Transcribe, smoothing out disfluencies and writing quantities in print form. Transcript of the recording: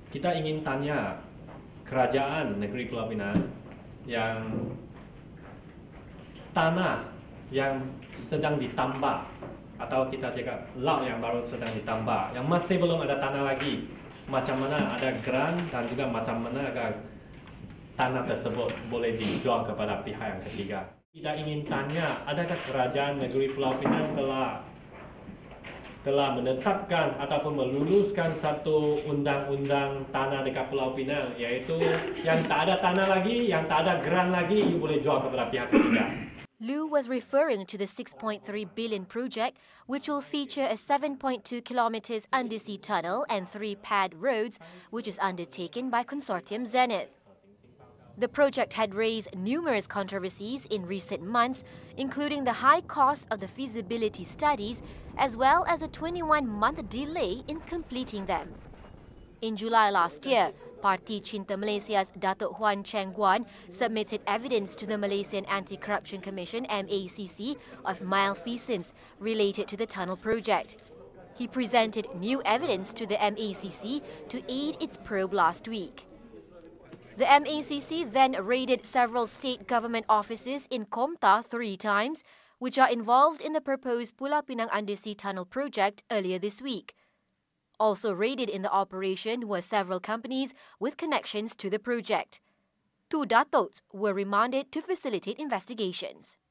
Kita ingin tanya kerajaan negeri Pulau Pinang yang tanah yang sedang ditambah atau kita cakap laut yang baru sedang ditambah, yang masih belum ada tanah lagi, macam mana ada grant dan juga macam mana agar tanah tersebut boleh dijual kepada pihak yang ketiga. Kita ingin tanya, adakah kerajaan negeri Pulau Pinang telah menetapkan ataupun meluluskan satu undang-undang tanah dekat Pulau Pinang, iaitu yang tak ada tanah lagi, yang tak ada grant lagi, you boleh jual kepada pihak ketiga. Liu was referring to the 6.3 billion project, which will feature a 7.2 kilometers undersea tunnel and 3 pad roads, which is undertaken by Consortium Zenith. The project had raised numerous controversies in recent months, including the high cost of the feasibility studies, as well as a 21-month delay in completing them. In July last year, Parti Cinta Malaysia's Datuk Huan Cheng Guan submitted evidence to the Malaysian Anti-Corruption Commission (MACC) of malfeasance related to the tunnel project. He presented new evidence to the MACC to aid its probe last week. The MACC then raided several state government offices in Komta 3 times, which are involved in the proposed Pulau Pinang Undersea Tunnel project earlier this week. Also raided in the operation were several companies with connections to the project. 2 Datots were remanded to facilitate investigations.